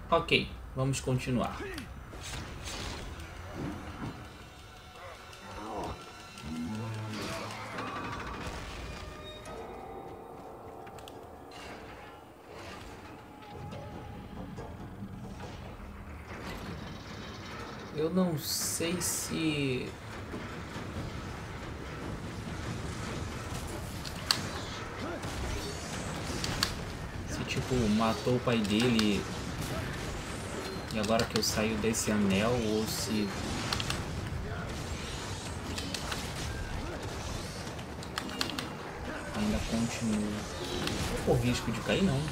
Ok, vamos continuar. Eu não sei se... tipo, matou o pai dele e agora que eu saio desse anel, ou se... ainda continua. Não corro risco de cair, não.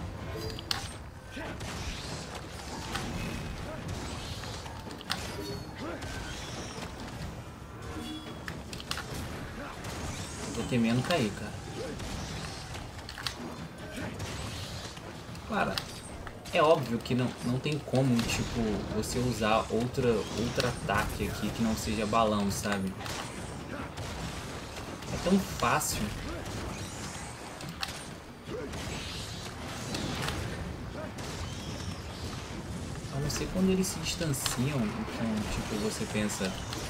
Tô temendo cair, cara. Cara, é óbvio que não tem como, tipo, você usar outro ataque aqui que não seja balão, sabe? É tão fácil. A não ser quando eles se distanciam, então, tipo, você pensa...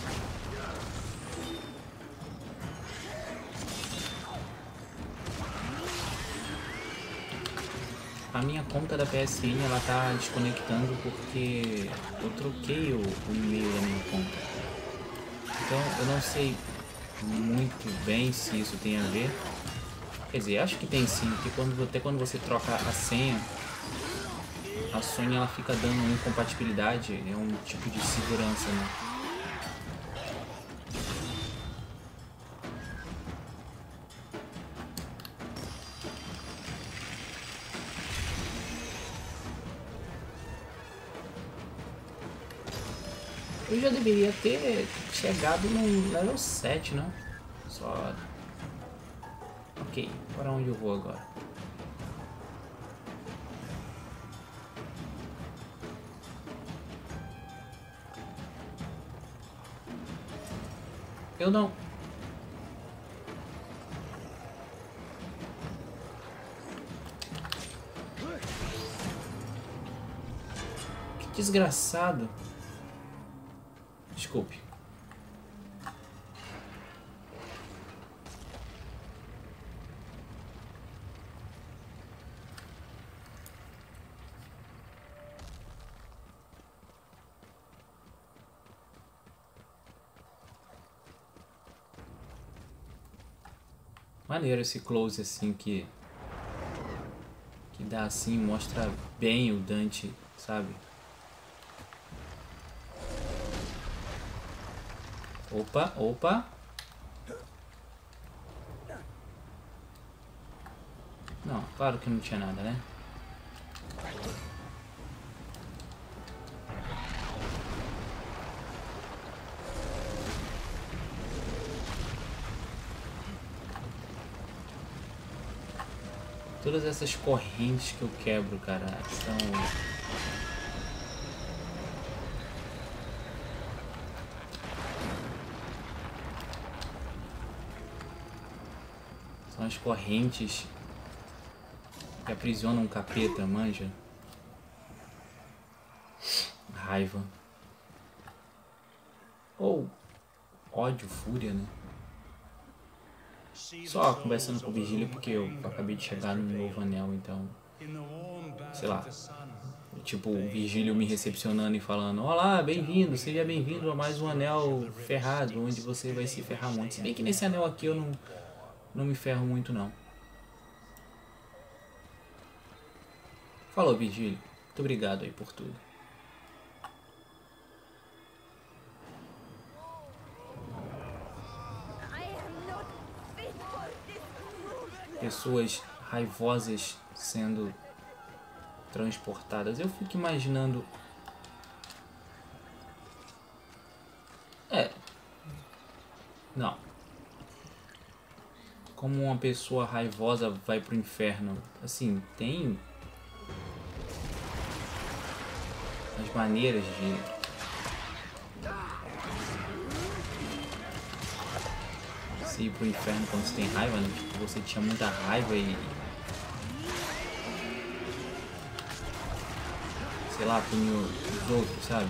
A minha conta da PSN, ela tá desconectando porque eu troquei o e-mail da minha conta. Então eu não sei muito bem se isso tem a ver. Quer dizer, acho que tem sim, porque até quando você troca a senha, a Sony ela fica dando incompatibilidade, é um tipo de segurança, né? Eu já deveria ter chegado no level 7, né? Só... Ok, para onde eu vou agora? Eu não... Que desgraçado. Desculpe. Maneiro esse close assim que dá assim, mostra bem o Dante, sabe? Opa, opa. Não, claro que não tinha nada, né? Todas essas correntes que eu quebro, cara, são as correntes que aprisionam um capeta, manja? Raiva. Ou ódio, fúria, né? Só conversando com o Vigília porque eu acabei de chegar no novo anel, então... sei lá. Tipo, o Vigílio me recepcionando e falando: olá, bem-vindo, seja bem-vindo a mais um anel ferrado, onde você vai se ferrar muito. Se bem que nesse anel aqui eu não me ferro muito, não. Falou, Vigílio. Muito obrigado aí por tudo. Pessoas raivosas sendo transportadas. Eu fico imaginando... Não. Como uma pessoa raivosa vai pro inferno? Assim, tem as maneiras de... se ir pro inferno quando você tem raiva, né? Tipo, você tinha muita raiva e... sei lá, punir os outros, sabe?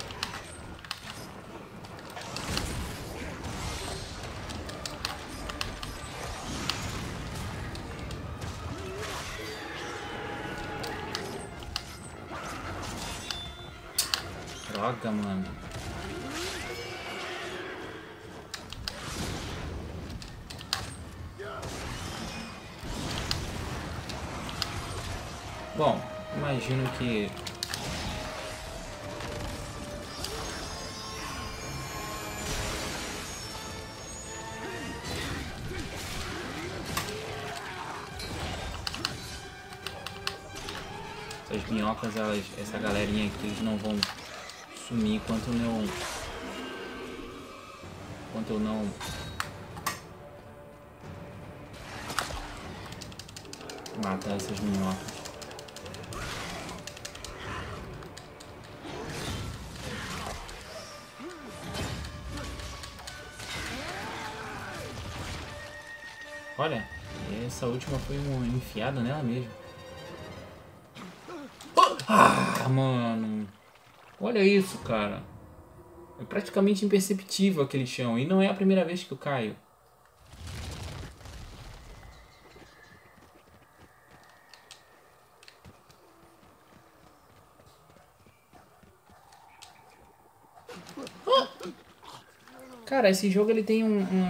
Droga, mano. Bom, imagino que essas minhocas, essa galerinha aqui, eles não vão sumir enquanto eu não matar essas minhocas. Olha, essa última foi uma enfiada nela mesmo. Ah, mano. Olha isso, cara. É praticamente imperceptível aquele chão. E não é a primeira vez que eu caio. Cara, esse jogo ele tem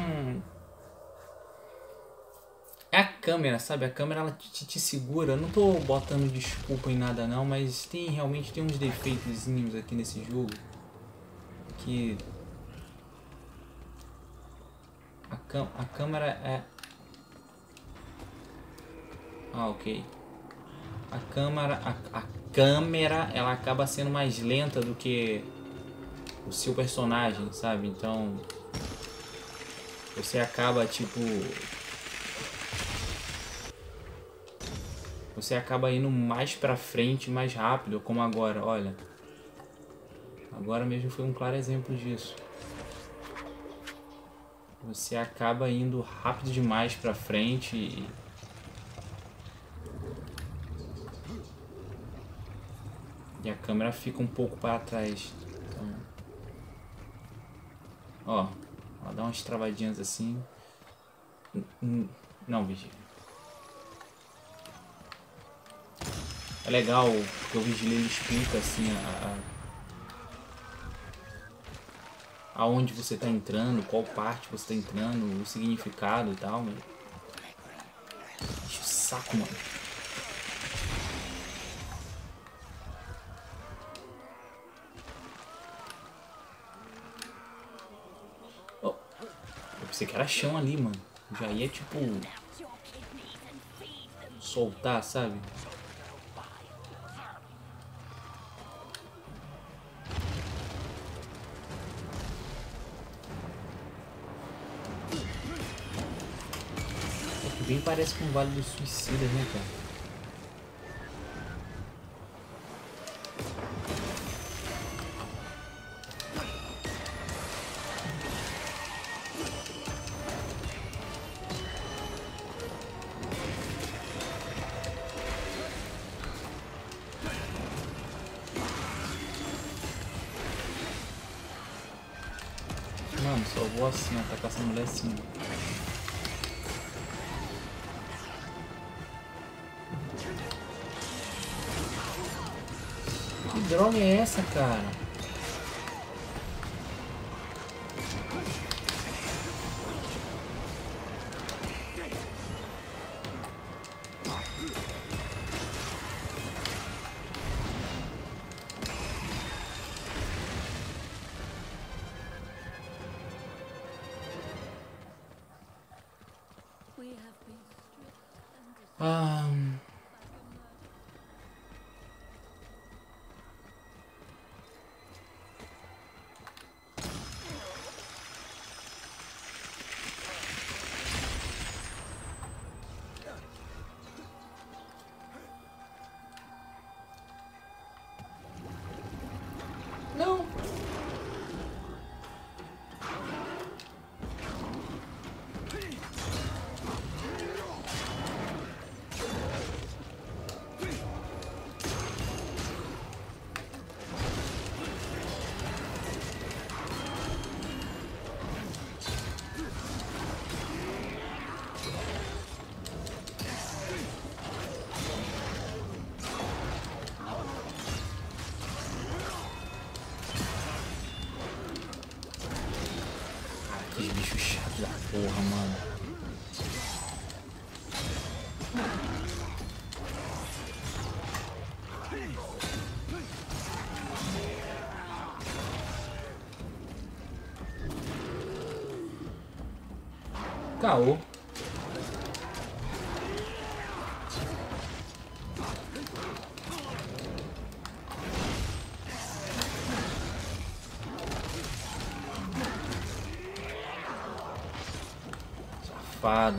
É a câmera, sabe? A câmera ela te segura. Eu não tô botando desculpa em nada não, mas realmente tem uns defeitozinhos aqui nesse jogo. Que... A câmera é... Ah, ok. A câmera ela acaba sendo mais lenta do que o seu personagem, sabe? Então... Você acaba, tipo... Você acaba indo mais pra frente, mais rápido, como agora, olha. Agora mesmo foi um claro exemplo disso. Você acaba indo rápido demais pra frente e a câmera fica um pouco para trás. Então, ó, dá umas travadinhas assim. Não, Vigia. É legal que o Vigília ele explica assim aonde você está entrando, qual parte você está entrando, o significado e tal, mano. Enche o saco, mano. Oh, eu pensei que era chão ali, mano. Já ia tipo soltar, sabe? Bem parece com o Vale dos Suicidas, né, cara? Mano, só vou assim, ó, tacar essa mulher assim. Que droga é essa, cara? Não. Da porra, mano. Caô. Safado.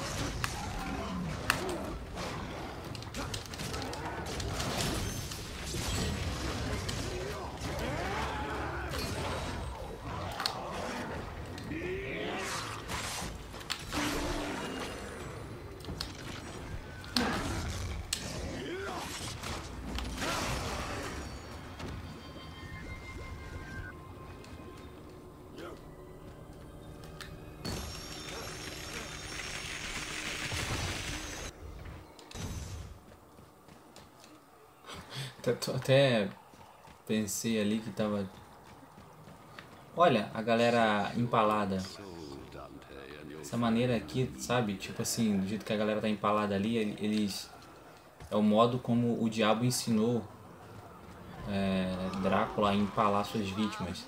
Até pensei ali que tava... Olha, a galera empalada. Essa maneira aqui, sabe? Tipo assim, do jeito que a galera tá empalada ali, eles... É o modo como o diabo ensinou Drácula a empalar suas vítimas.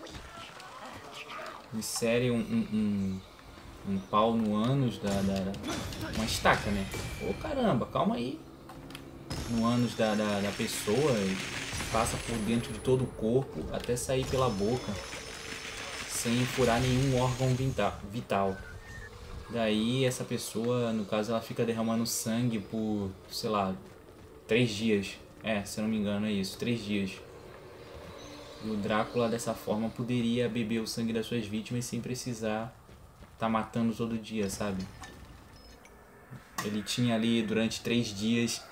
Insere um pau no ânus uma estaca, né? Ô caramba, calma aí. No ânus da pessoa, passa por dentro de todo o corpo até sair pela boca, sem furar nenhum órgão vital. Daí essa pessoa, no caso, ela fica derramando sangue por, sei lá, 3 dias. Se eu não me engano é isso, 3 dias. E o Drácula dessa forma poderia beber o sangue das suas vítimas sem precisar estar matando todo dia, sabe? Ele tinha ali durante 3 dias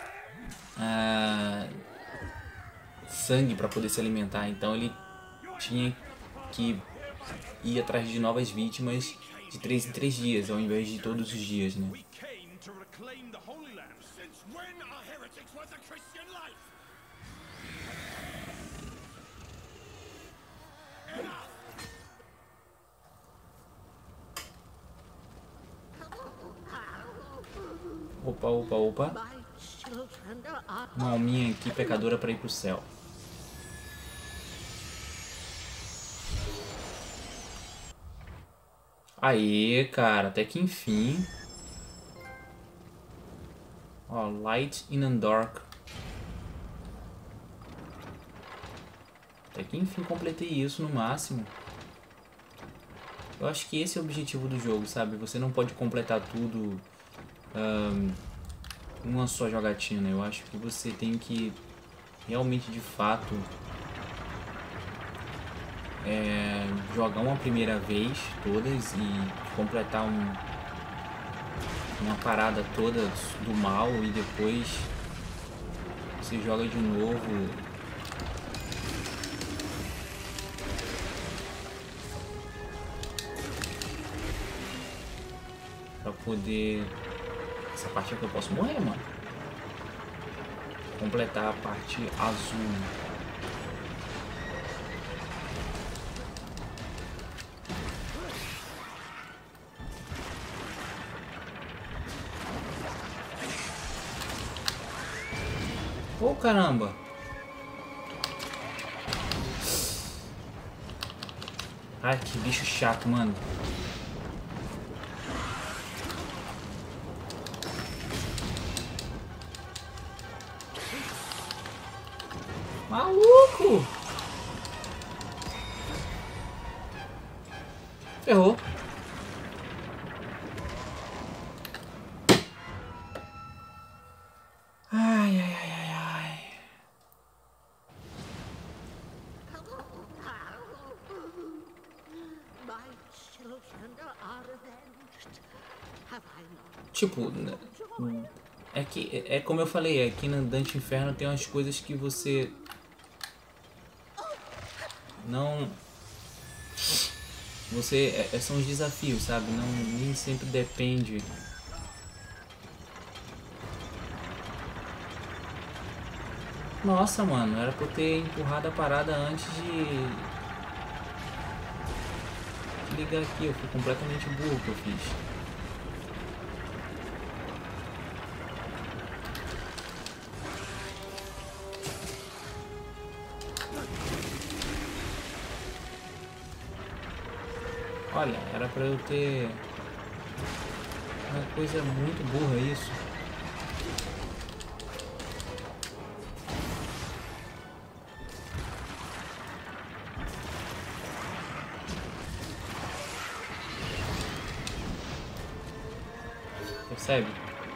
sangue para poder se alimentar, então ele tinha que ir atrás de novas vítimas de 3 em 3 dias, ao invés de todos os dias, né? Opa, opa, opa. Uma alminha aqui, pecadora, para ir pro céu. Aê, cara, até que enfim. Ó, Light in and Dark. Até que enfim completei isso no máximo. Eu acho que esse é o objetivo do jogo, sabe? Você não pode completar tudo uma só jogatina. Eu acho que você tem que realmente, de fato, jogar uma primeira vez todas e completar uma parada toda do mal, e depois você joga de novo. Pra poder... Essa parte aqui eu posso morrer, mano. Completar a parte azul. Ô, caramba. Ai, que bicho chato, mano. Maluco! Ferrou. Ai, ai, ai, ai, ai. Tipo, é que é como eu falei, aqui no Dante Inferno tem umas coisas que você não... são os desafios, sabe? Não, nem sempre depende. Nossa, mano, era pra eu ter empurrado a parada antes de ligar aqui. Eu fui completamente burro que eu fiz. Olha, era pra eu ter... Uma coisa muito burra isso. Percebe?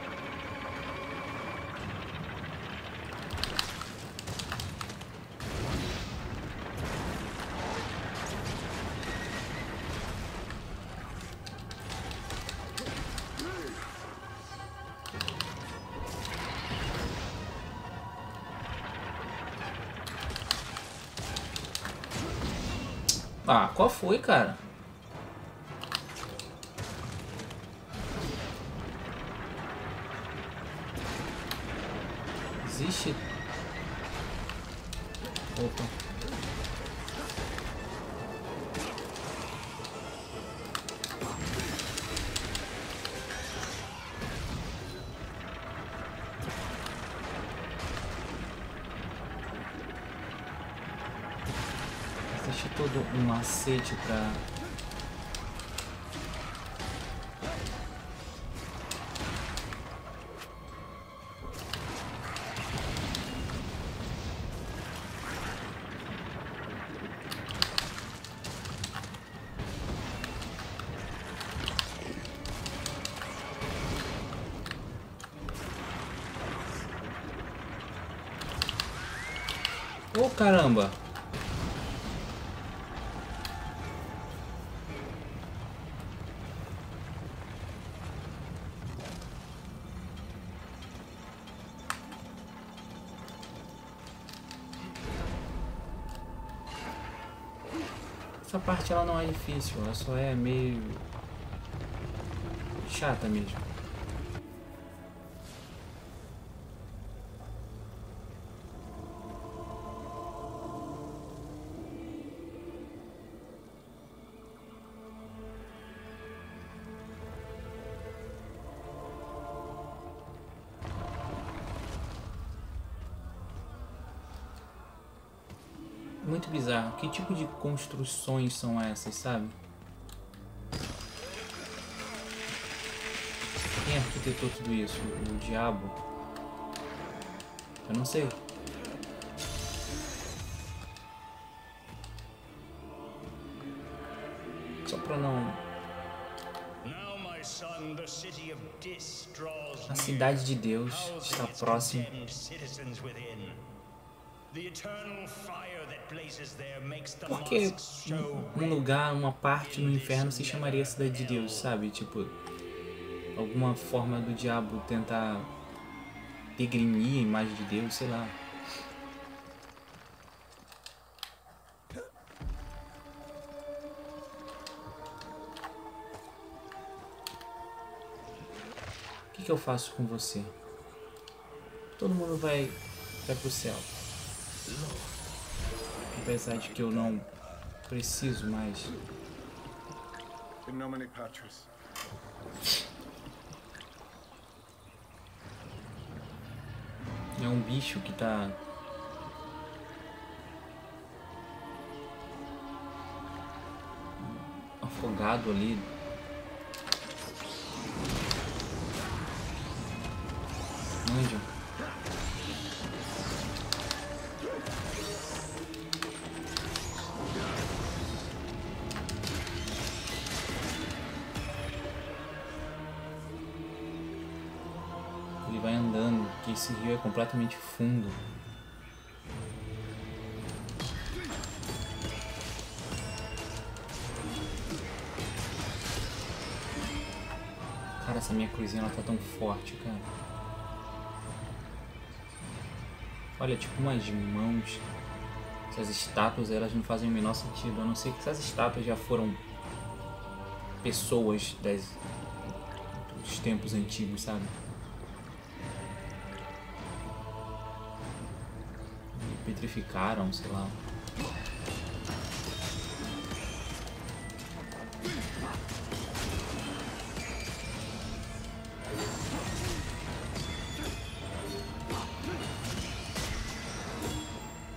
Ah, qual foi, cara? Existe... Opa. Existe todo um macete pra... Ô, caramba! Essa parte ela não é difícil, ela só é meio chata mesmo. Muito bizarro. Que tipo de construções são essas, sabe? Quem arquitetou tudo isso? O diabo? Eu não sei. Só pra não... A cidade de Deus está próxima. Por que um lugar, uma parte no inferno se chamaria cidade de Deus, sabe? Tipo, alguma forma do diabo tentar degrinir a imagem de Deus, sei lá. O que eu faço com você? Todo mundo vai pro céu. Apesar de que eu não preciso mais. In nomine Patris. É um bicho que tá afogado ali. Anjo. Ele vai andando, que esse rio é completamente fundo. Cara, essa minha cruzinha ela tá tão forte, cara. Olha, tipo umas mãos. Essas estátuas, elas não fazem o menor sentido. A não ser que essas estátuas já foram pessoas dos tempos antigos, sabe? E petrificaram, sei lá.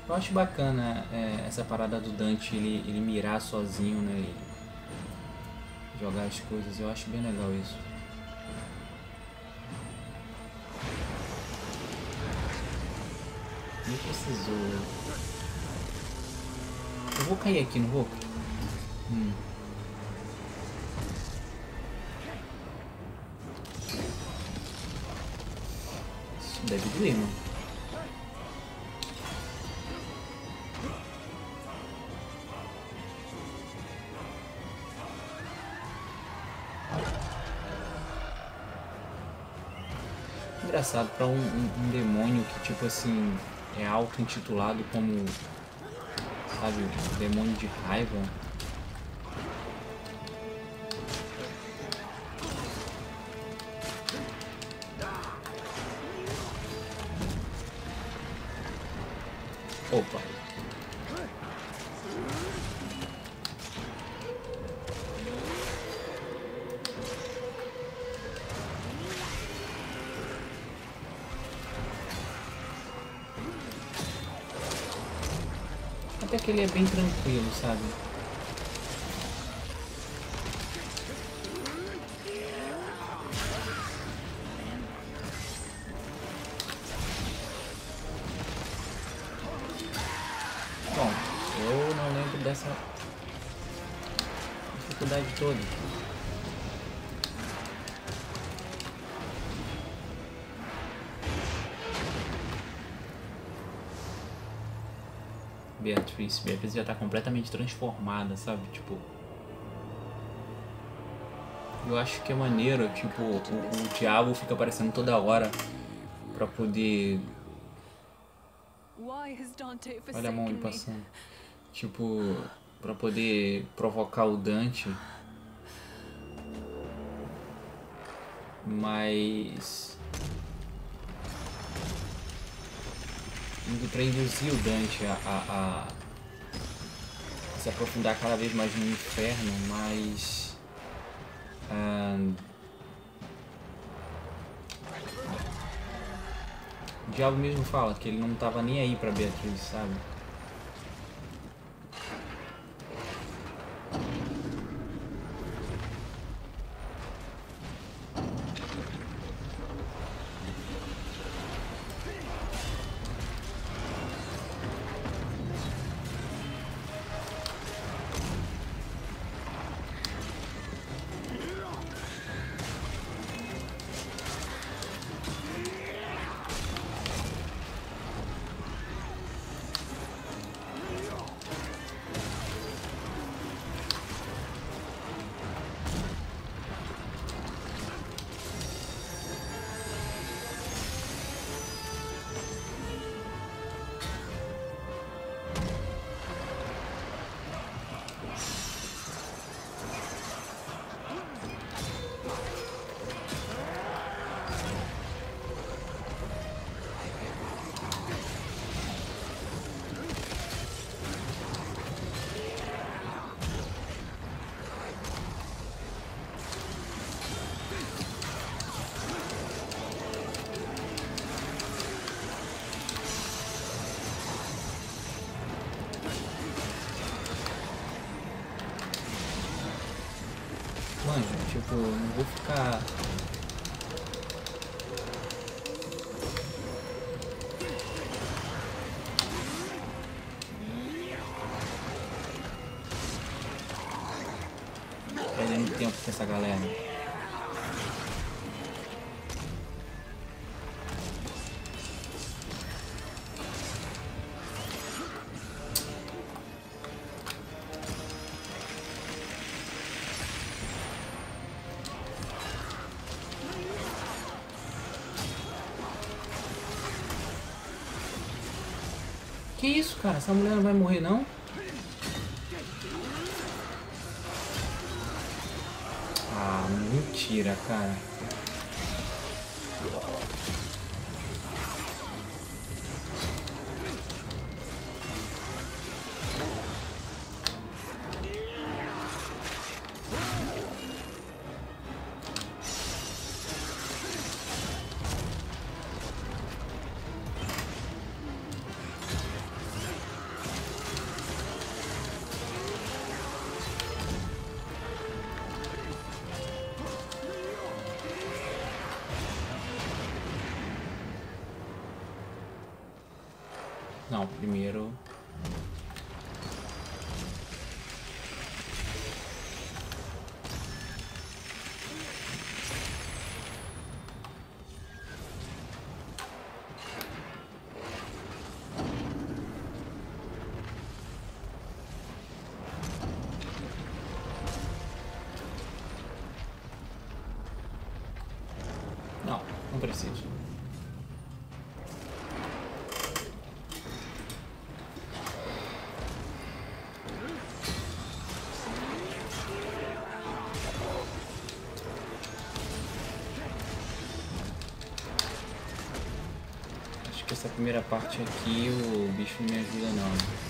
Eu acho bacana essa parada do Dante, ele mirar sozinho, né? E jogar as coisas, eu acho bem legal isso. Nem precisou. Eu vou cair aqui, não vou? Isso deve doer, mano. Engraçado, pra um demônio que, tipo assim, é auto-intitulado como, sabe, demônio de raiva. Opa. Até que ele é bem tranquilo, sabe? Bom, eu não lembro dessa dificuldade toda. Beatriz já tá completamente transformada, sabe? Tipo, eu acho que é maneiro, tipo, o diabo fica aparecendo toda hora pra poder... Olha a mão ele passando. Tipo, pra poder provocar o Dante. Mas... pra induzir o Dante a se aprofundar cada vez mais no inferno, mas... o diabo mesmo fala que ele não tava nem aí pra Beatriz, sabe? Mano, tipo, não vou ficar... perdendo tempo com essa galera. Que isso, cara? Essa mulher não vai morrer, não? Ah, mentira, cara. Não, primeiro... Não, não preciso. Acho que essa primeira parte aqui o bicho não me ajuda não.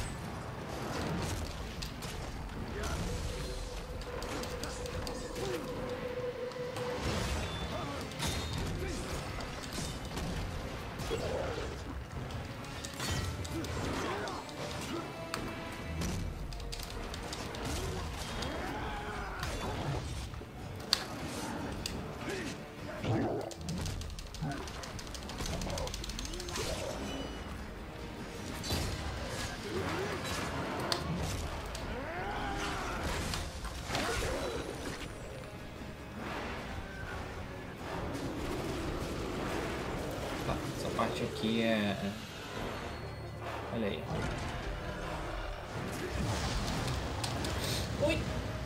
Essa parte aqui é... Olha aí. Ui!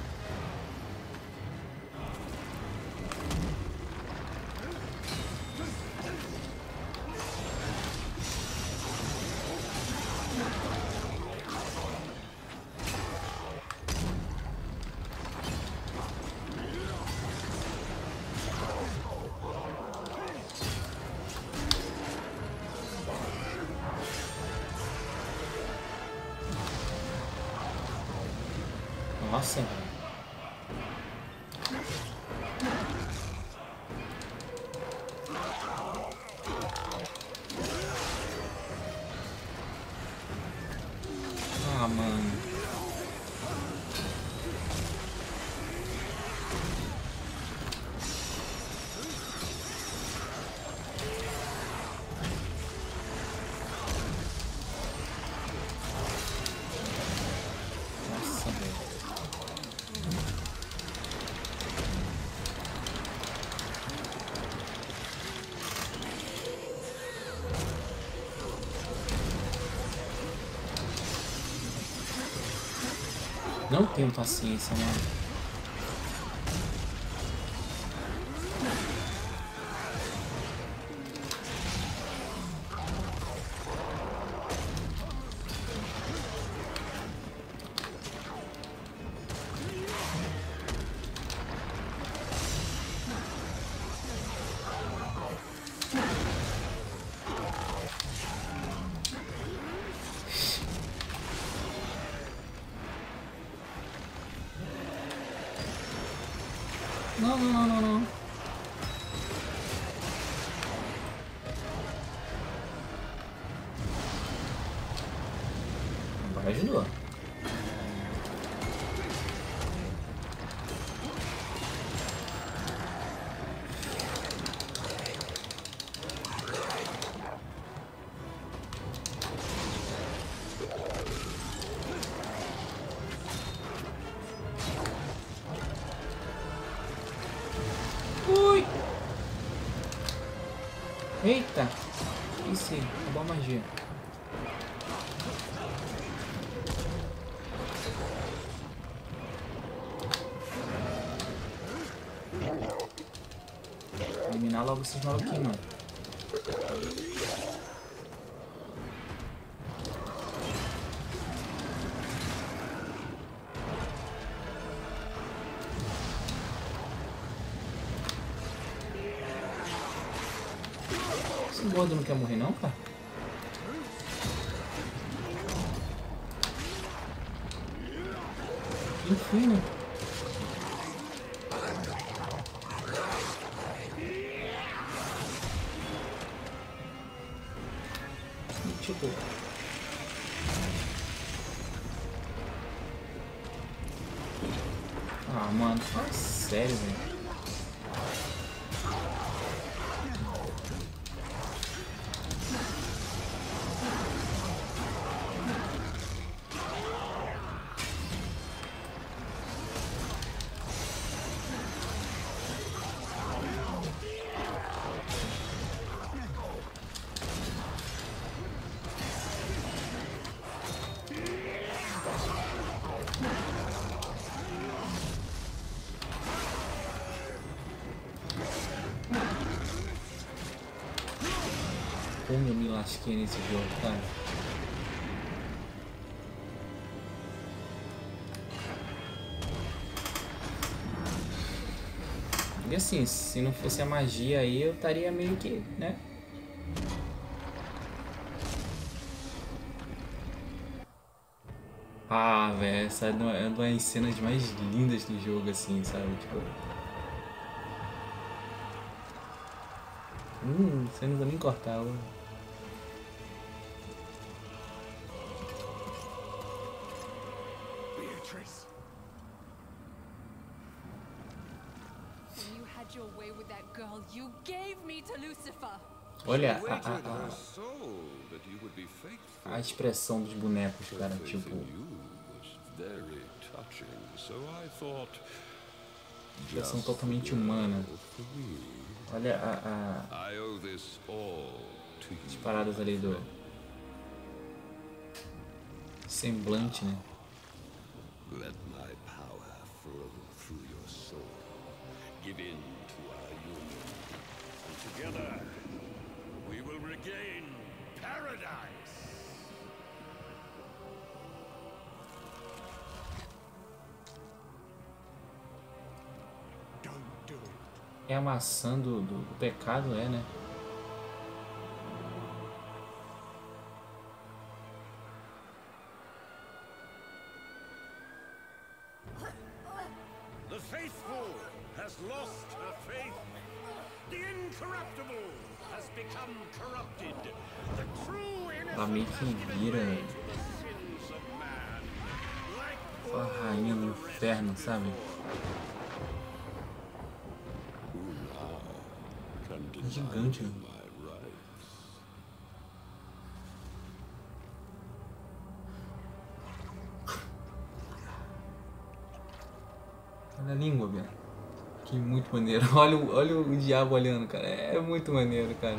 Nossa, velho. Ah, mano. Nossa, velho. Não tenho paciência, mano. Não, não, não, não, não. Agora ajudou. Ui! Eita! Isso, acabou a magia. Eliminar logo esses maluquinhos, mano. Esse gordo não quer morrer não, cara? Enfim, né? Tipo... Ah, mano, fala sério, velho. Como eu me lasquei nesse jogo, cara. E assim, se não fosse a magia aí, eu estaria meio que, né? Ah, velho, essa é uma das cenas mais lindas do jogo, assim, sabe? Tipo... você não vai nem cortar, ó. Beatrice. When you had your way with that girl, you gave me to Lucifer. Olha a expressão dos bonecos, cara, tipo... expressão totalmente humana. Olha as paradas ali do... semblante, né? Let my power flow through your soul. Give in to our union. And together, we will regain paradise. Don't do it. É a maçã do pecado, né? The faithful has lost her faith. The incorruptible has become corrupted. The true Ela meio que vira sins of man. Like a rainha do inferno, sabe? Gigante, né? Olha a língua, velho. Que muito maneiro. Olha o diabo olhando, cara. É muito maneiro, cara.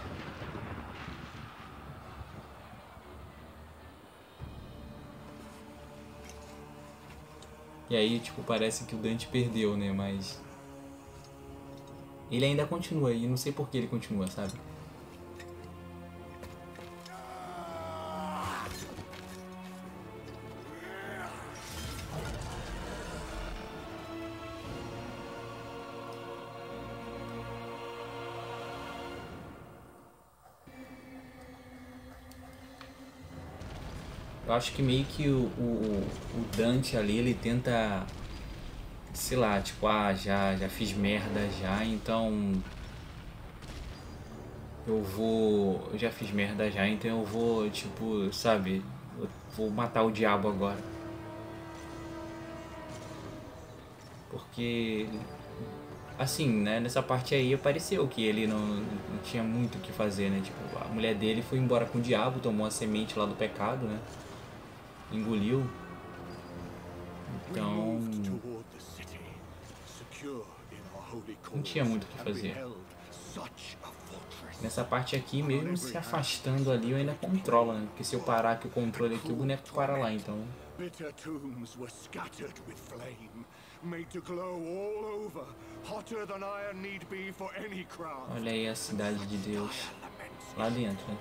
E aí, tipo, parece que o Dante perdeu, né? Mas... ele ainda continua e não sei por que ele continua, sabe? Eu acho que meio que o Dante ali, ele tenta, sei lá, tipo, já fiz merda já, então eu já fiz merda já, então eu vou, tipo, sabe, eu vou matar o diabo agora. Porque, assim, né, nessa parte aí apareceu que ele não tinha muito o que fazer, né, tipo, a mulher dele foi embora com o diabo, tomou a semente lá do pecado, né, engoliu. Então não tinha muito o que fazer. Nessa parte aqui, mesmo se afastando ali, eu ainda controlo, né? Porque se eu parar aqui o controle aqui, o boneco para lá, então... Bitter tombs were scattered with flame, made to glow all over, hotter than iron need be for any craft. Olha aí a cidade de Deus, lá dentro, né?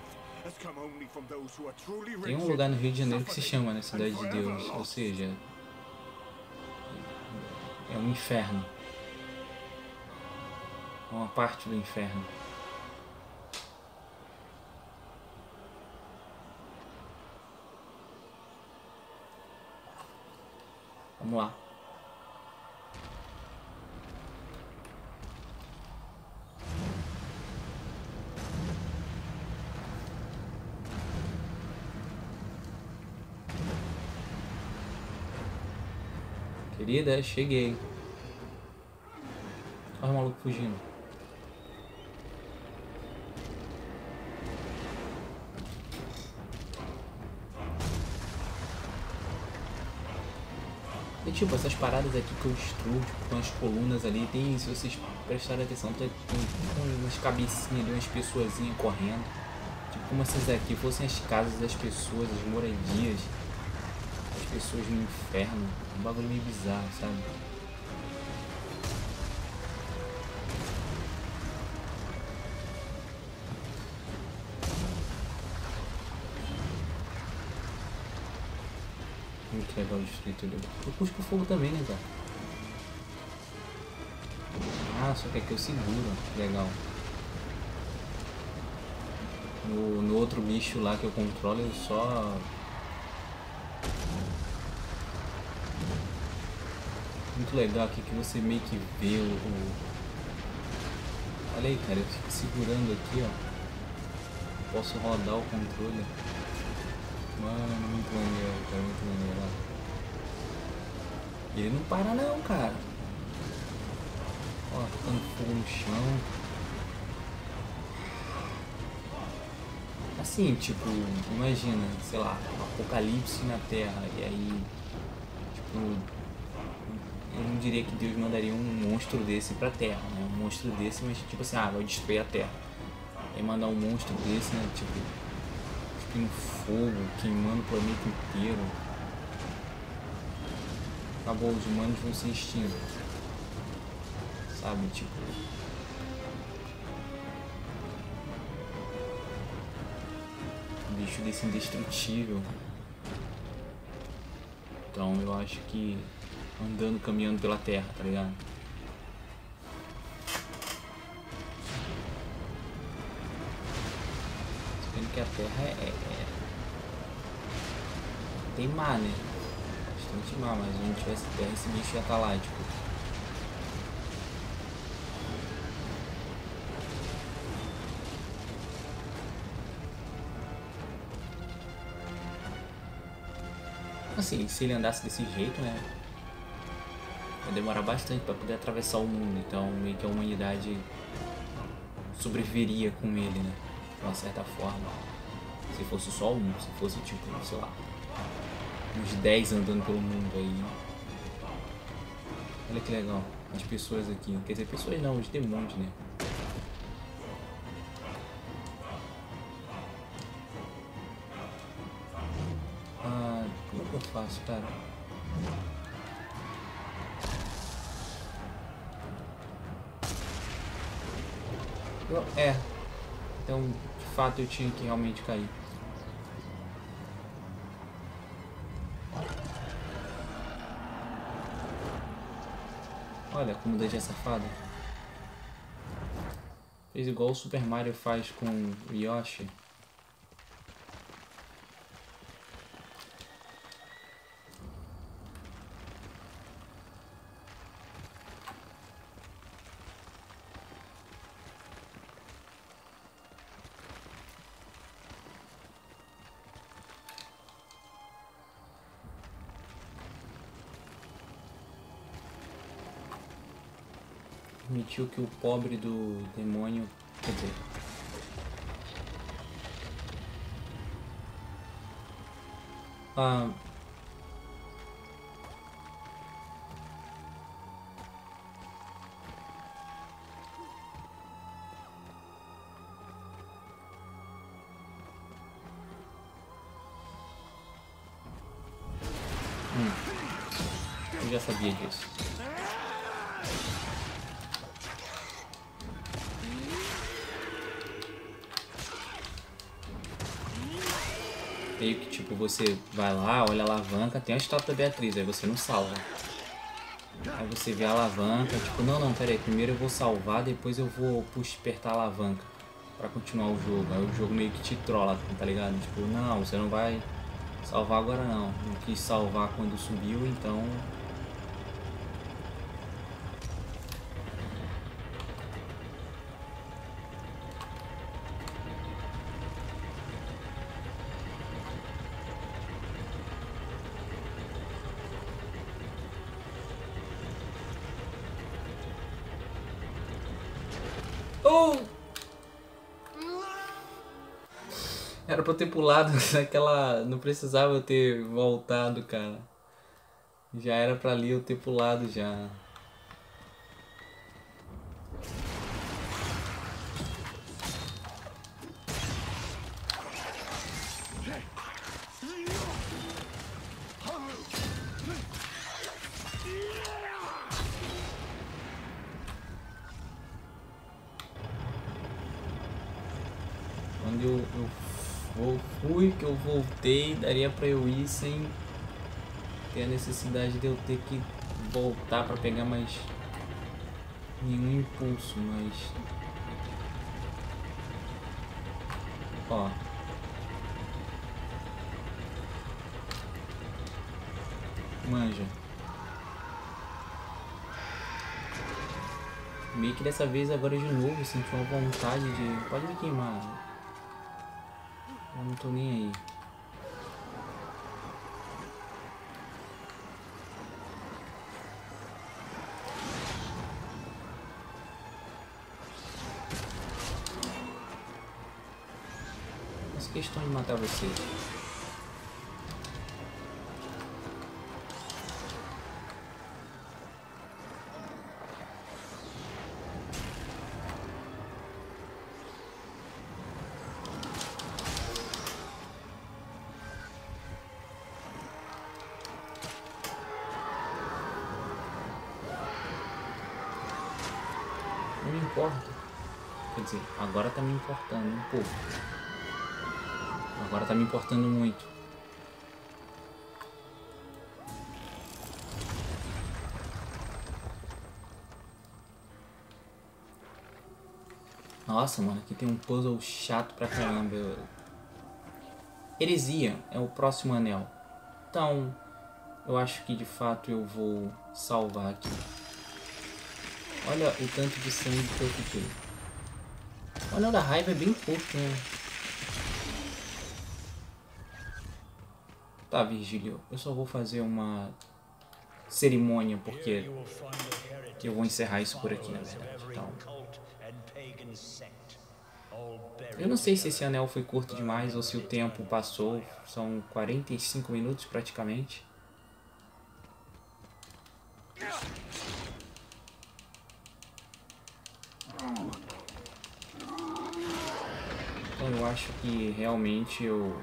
Tem um lugar no Rio de Janeiro que se chama, né, Cidade de Deus, ou seja, é um inferno, é uma parte do inferno. Vamos lá. Querida, cheguei. Olha o maluco fugindo. E tipo, essas paradas aqui que eu destruo, tipo, com as colunas ali, tem, se vocês prestarem atenção, tem umas cabecinhas ali, umas pessoazinhas correndo. Tipo, como essas aqui fossem as casas das pessoas, as moradias, as pessoas no inferno. Um bagulho meio bizarro, sabe? Muito legal destruir tudo. Eu cuspo fogo também, né, cara? Ah, só que aqui eu seguro. Legal. No outro bicho lá que eu controlo, eu só... Muito legal aqui que você meio que vê o... Olha aí, cara, eu fico segurando aqui, ó. Posso rodar o controle. Mano, muito maneiro, cara, muito maneiro. Ele não para não, cara. Ó, tocando fogo no chão. Assim, tipo, imagina, sei lá, um apocalipse na Terra. E aí, tipo, eu não diria que Deus mandaria um monstro desse pra Terra, né? Um monstro desse, mas tipo assim, vai destruir a Terra. Aí mandar um monstro desse, né? Tipo, cuspindo fogo, queimando o planeta inteiro. Acabou, os humanos vão ser extintos. Sabe, tipo... bicho desse indestrutível. Então eu acho que andando, caminhando pela terra, tá ligado? Sabendo que a terra tem mar, né? Bastante mar, mas se não tivesse terra, esse bicho ia estar lá, tipo. Assim, se ele andasse desse jeito, né, ia demorar bastante para poder atravessar o mundo, então meio que a humanidade sobreviveria com ele, né, de uma certa forma. Se fosse só um, se fosse tipo, sei lá, uns 10 andando pelo mundo aí. Olha que legal, as pessoas aqui, quer dizer, pessoas não, os demônios, né. Como é que eu faço, cara? Então, de fato, eu tinha que realmente cair. Olha como Deja é safado. Fez igual o Super Mario faz com o Yoshi. Permitiu que o pobre do demônio, quer dizer, eu já sabia disso. Meio que tipo, você vai lá, olha a alavanca, tem a estátua da Beatriz, aí você não salva. Aí você vê a alavanca, tipo, não, pera aí, primeiro eu vou salvar, depois eu vou apertar a alavanca pra continuar o jogo. Aí o jogo meio que te trola, tá ligado? Tipo, não, você não vai salvar agora não. Não quis salvar quando subiu, então... Era pra eu ter pulado naquela... Não precisava eu ter voltado, cara. Já era pra ali eu ter pulado já. Quando eu fui, que eu voltei, daria pra eu ir sem ter a necessidade de eu ter que voltar para pegar mais nenhum impulso, mas ó, manja. Meio que dessa vez agora de novo senti uma vontade de... Pode me queimar. Eu não tô nem aí. Faço questão de matar vocês. Não me importa. Quer dizer, agora tá me importando um pouco. Agora tá me importando muito. Nossa, mano, aqui tem um puzzle chato pra caramba. Heresia é o próximo anel. Então, eu acho que de fato eu vou salvar aqui. Olha o tanto de sangue que eu fiquei. O anel da raiva é bem curto, né? Tá, Virgílio, eu só vou fazer uma cerimônia porque eu vou encerrar isso por aqui, na verdade. Então, eu não sei se esse anel foi curto demais ou se o tempo passou. São 45 minutos praticamente. Então eu acho que realmente eu...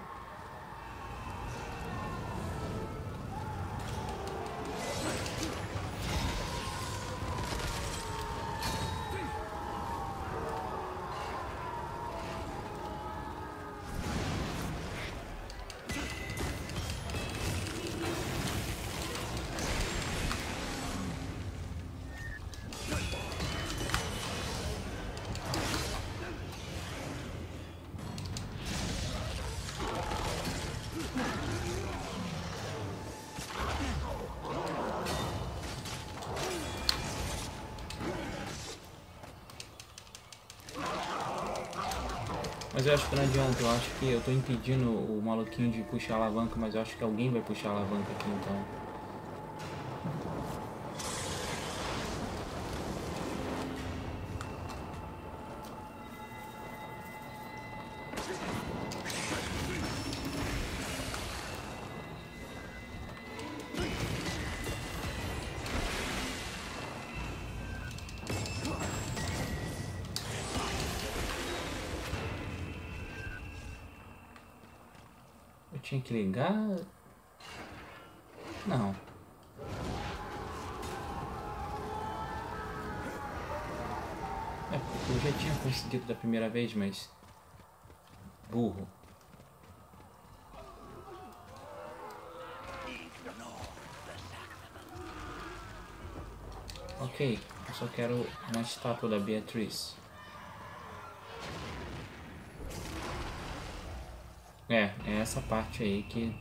Mas eu acho que não adianta, eu acho que eu tô impedindo o maluquinho de puxar a alavanca, mas eu acho que alguém vai puxar a alavanca aqui então. Tinha que ligar? Não. É porque eu já tinha conseguido da primeira vez, mas... burro. Ok, eu só quero uma estátua da Beatriz. É essa parte aí que...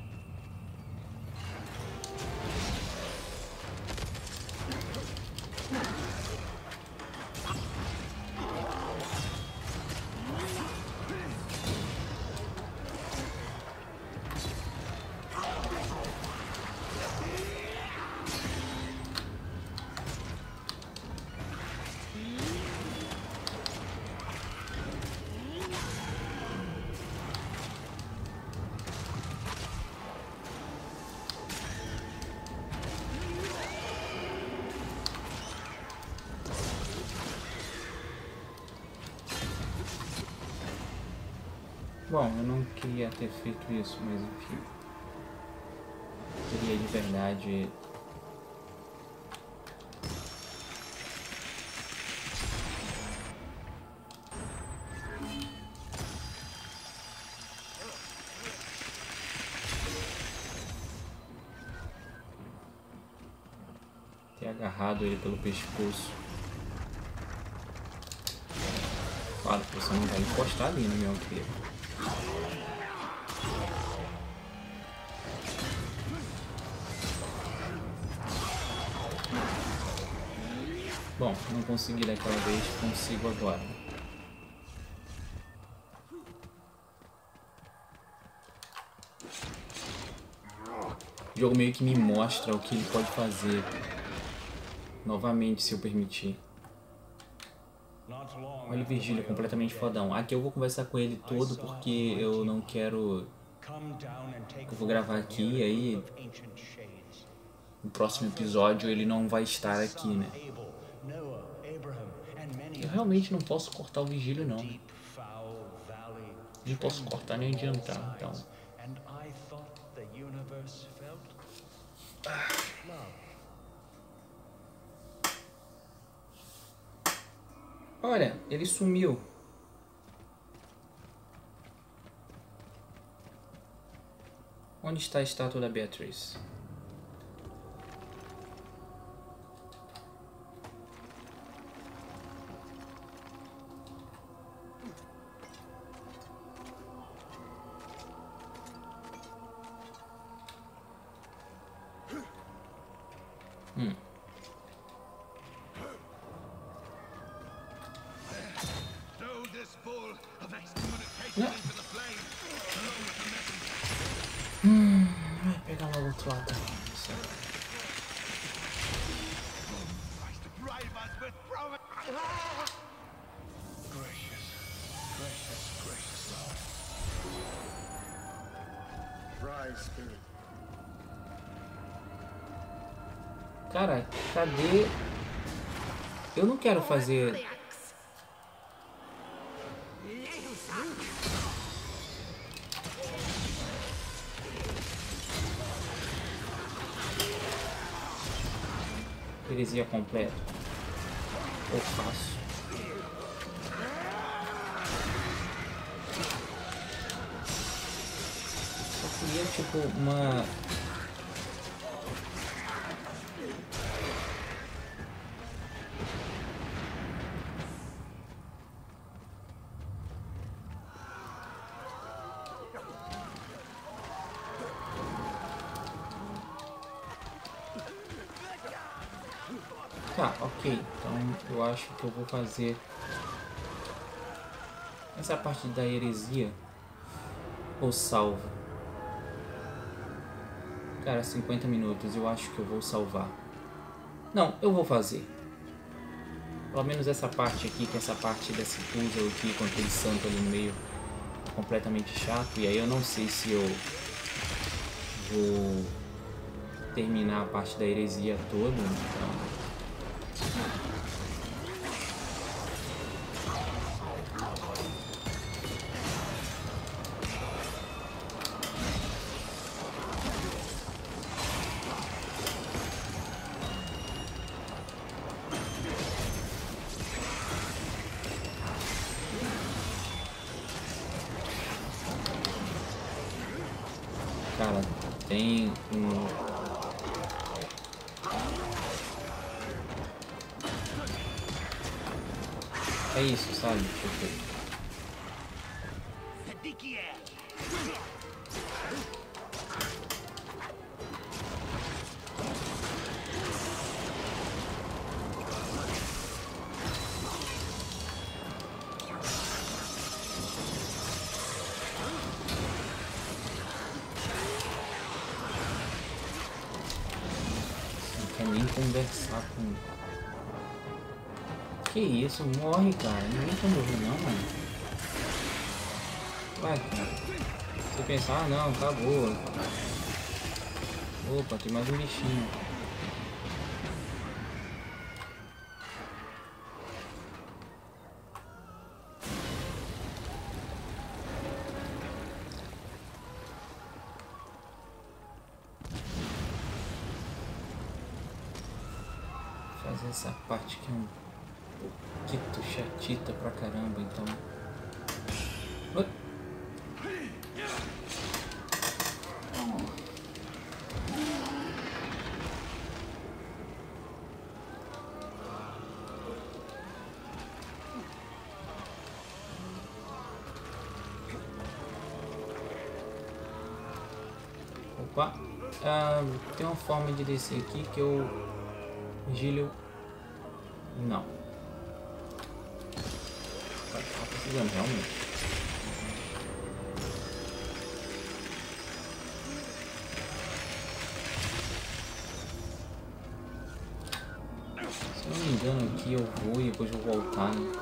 Bom, eu não queria ter feito isso, mas enfim. Eu queria de verdade... agarrado ele pelo pescoço. Claro, você não vai encostar ali no meu arqueiro. Bom, não consegui daquela vez, consigo agora. O jogo meio que me mostra o que ele pode fazer. Novamente, se eu permitir. Olha o Virgílio, completamente fodão. Aqui eu vou conversar com ele todo porque eu não quero... Eu vou gravar aqui e aí... No próximo episódio ele não vai estar aqui, né? Eu realmente não posso cortar o Virgílio, não. Não posso cortar nem adiantar, então... Olha, ele sumiu. Onde está a estátua da Beatriz? Vai pegar lá o outro lado também. Cara, cadê? Eu não quero fazer... Heresia completa. Ou faço. Só queria tipo uma... Tá, ok. Então eu acho que eu vou fazer essa parte da heresia ou salvo. Cara, 50 minutos, eu acho que eu vou salvar. Não, eu vou fazer. Pelo menos essa parte aqui, que é essa parte desse puzzle aqui com aquele santo ali no meio completamente chato. E aí eu não sei se eu vou terminar a parte da heresia toda, então... Cara, tem um... É isso, sabe? Tipo... nem conversar com... Que isso? Morre, cara. Ninguém tá morrendo não, mano. Vai, cara. Você pensar, ah não, acabou. Opa, tem mais um bichinho. Fazer essa parte que é um pouquinho chatita pra caramba, então... Opa. Tem uma forma de descer aqui que eu... Virgílio... Não. Tá precisando realmente. Se eu não me engano aqui eu vou e depois vou voltar, né?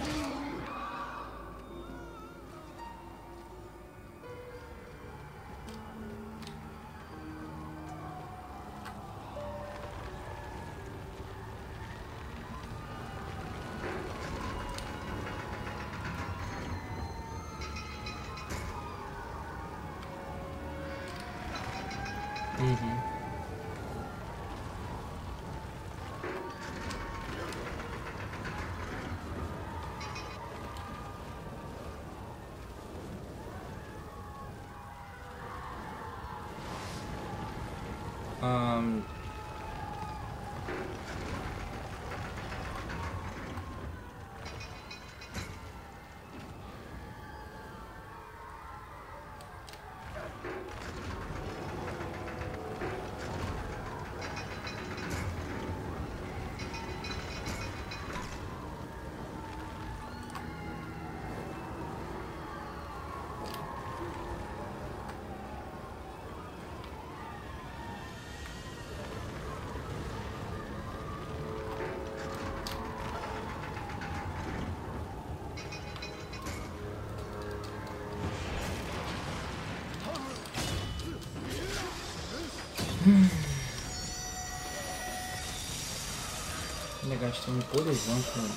Ainda gastei um poderzão com...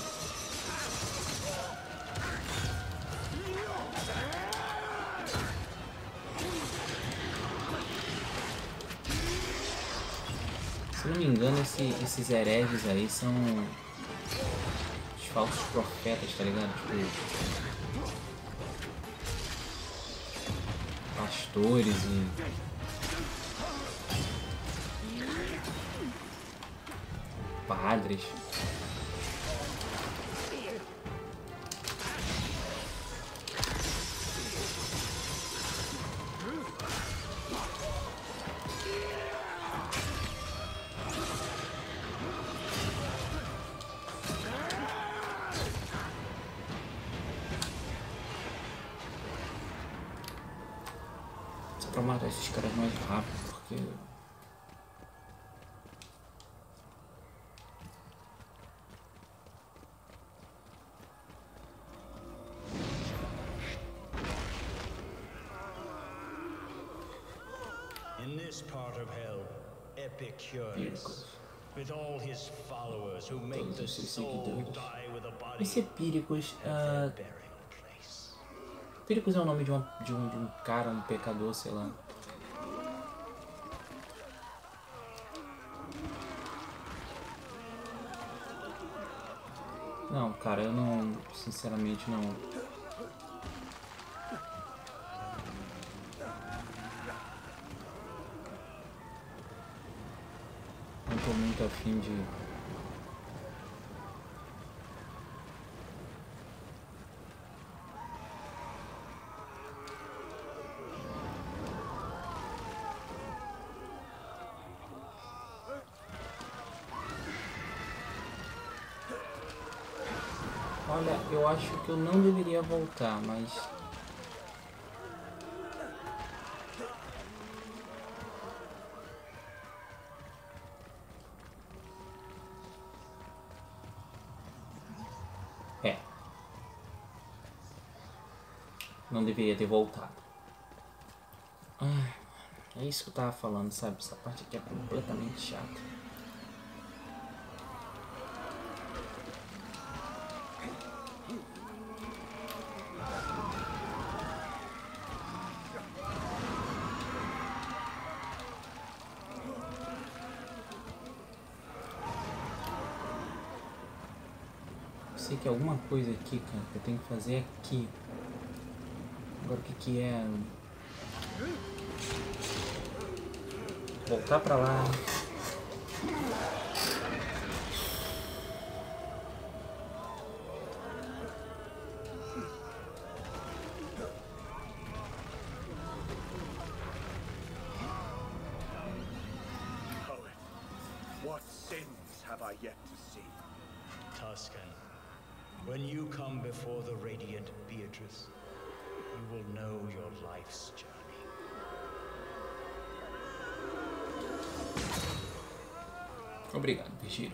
Se não me engano, esses hereges aí são os falsos profetas, tá ligado? Tipo, pastores e... padres. Só pra matar esses caras mais rápido, porque... In this part of hell, Epicurus, with all his followers who make the soul die with a body, Esse Epicurus, at their burying place. Epicurus é o nome de um cara, um pecador, sei lá. Não, cara, eu não, sinceramente não. Não tô muito afim de... Olha, eu acho que eu não deveria voltar, mas... Não deveria ter voltado. É isso que eu tava falando, sabe? Essa parte aqui é completamente chata. Eu sei que alguma coisa aqui, cara, que eu tenho que fazer aqui. Agora o que é? Voltar pra lá. What sins have I yet to see? Tuscan, when you come before the radiant Beatrice, you will know your life's journey. Obrigado, Virgílio.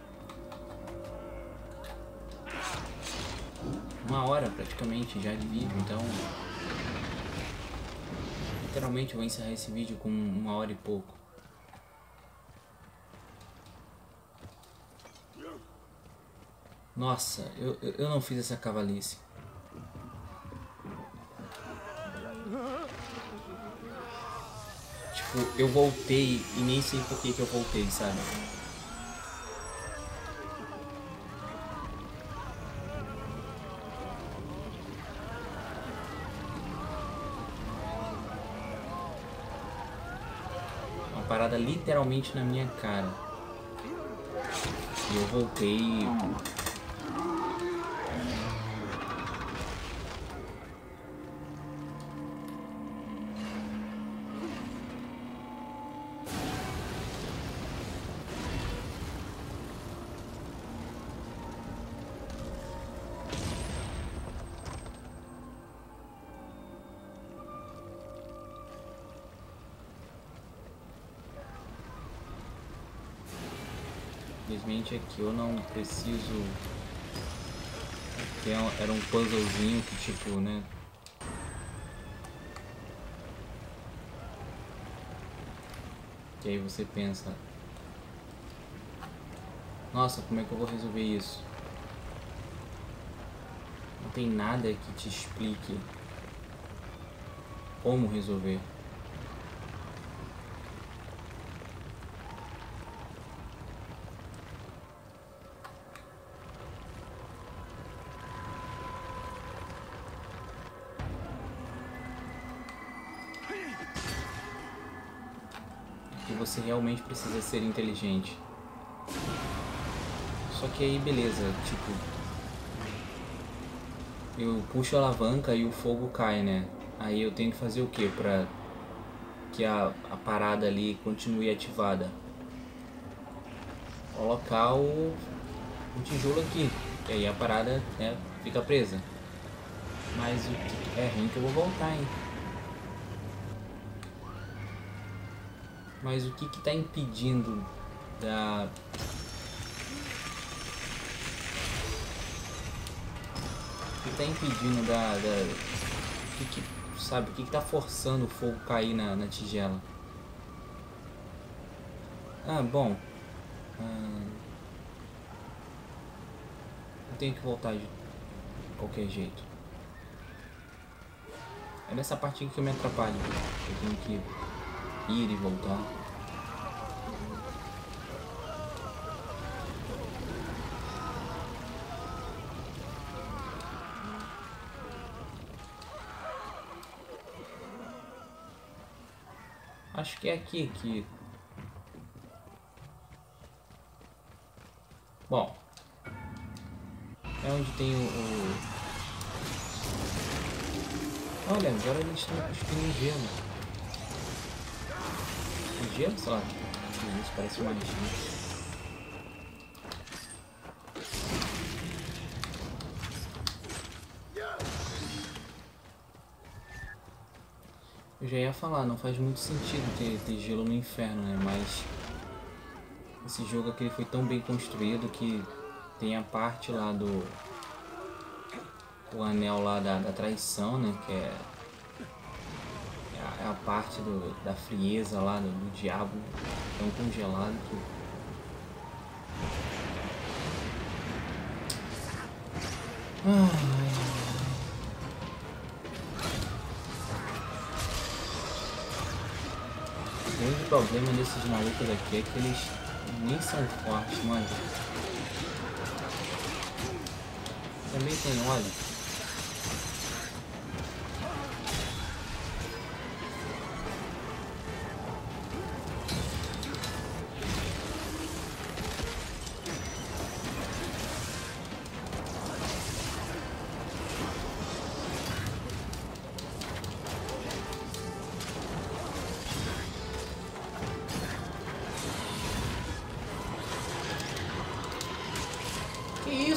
1 hora praticamente já de vídeo, então literalmente eu vou encerrar esse vídeo com 1 hora e pouco. Nossa, eu não fiz essa cavalice. Tipo, eu voltei e nem sei por que eu voltei, sabe? Uma parada literalmente na minha cara. E eu voltei. Infelizmente aqui eu não preciso. Aqui era um puzzlezinho que tipo, né? Que aí você pensa, nossa, como é que eu vou resolver isso? Não tem nada que te explique como resolver. Você realmente precisa ser inteligente. Só que aí beleza, tipo, eu puxo a alavanca e o fogo cai, né? Aí eu tenho que fazer o que pra que a parada ali continue ativada? Colocar o tijolo aqui, e aí a parada, né, fica presa. Mas é ruim que eu vou voltar, hein? Mas o que tá impedindo da... O que tá impedindo sabe, o que tá forçando o fogo cair na tigela? Ah, bom. Eu tenho que voltar de qualquer jeito. É nessa parte aqui que eu me atrapalho. Eu tenho que ir e voltar. Acho que é aqui que... Bom, é onde tem o... Olha, agora eles estão cuspindo gelo. Gelo só. Isso parece uma magia. Eu já ia falar, não faz muito sentido ter gelo no inferno, né? Mas esse jogo aqui foi tão bem construído que tem a parte lá do... O anel lá da traição, né? Que é a parte da frieza lá do diabo, tão congelado que... O grande problema desses malucos aqui é que eles nem são fortes, mano. Também tem óleo.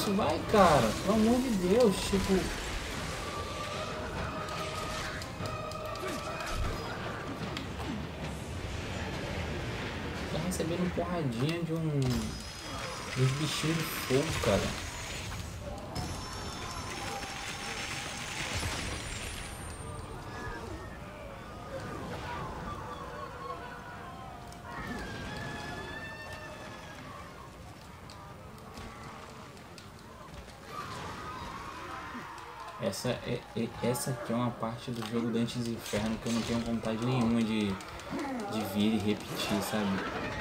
isso, vai, cara. Pelo amor de Deus, tipo... Tá recebendo porradinha de uns bichinhos de fogo, cara. Essa aqui é uma parte do jogo Dantes Inferno que eu não tenho vontade nenhuma de vir e repetir, sabe?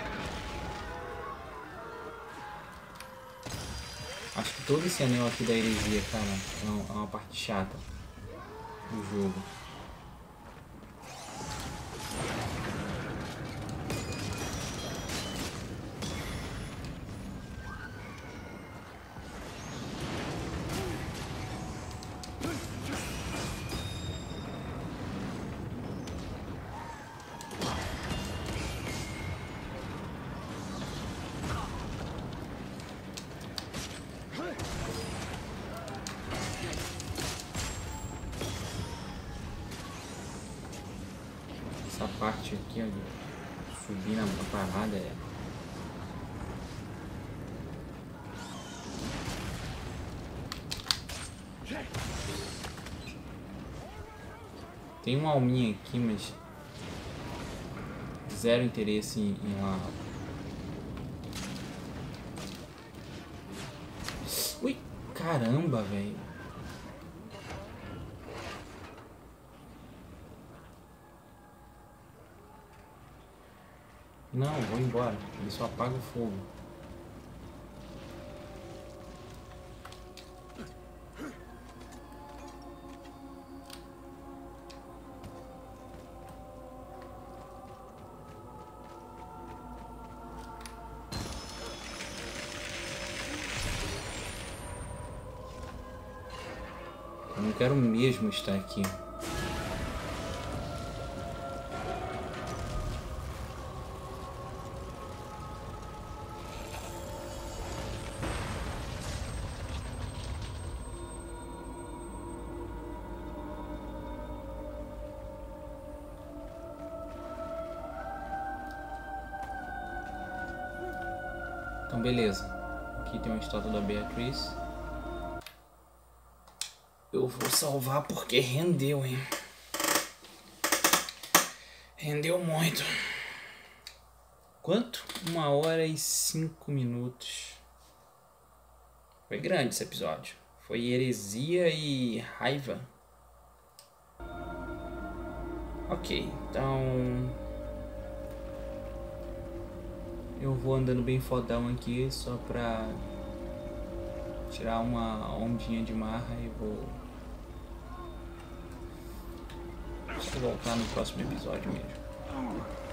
Acho que todo esse anel aqui da heresia, cara, é uma parte chata do jogo. Essa parte aqui, ó, de subir na parada é... Tem uma alminha aqui, mas zero interesse em lá. Ui, caramba, velho. Não, vou embora. Ele só apaga o fogo. Eu não quero mesmo estar aqui. Então beleza, aqui tem uma estátua da Beatriz. Eu vou salvar porque rendeu, hein? Rendeu muito. Quanto? 1 hora e 5 minutos. Foi grande esse episódio. Foi heresia e raiva. Ok, então... eu vou andando bem fodão aqui só pra tirar uma ondinha de marra e vou voltar no próximo episódio mesmo.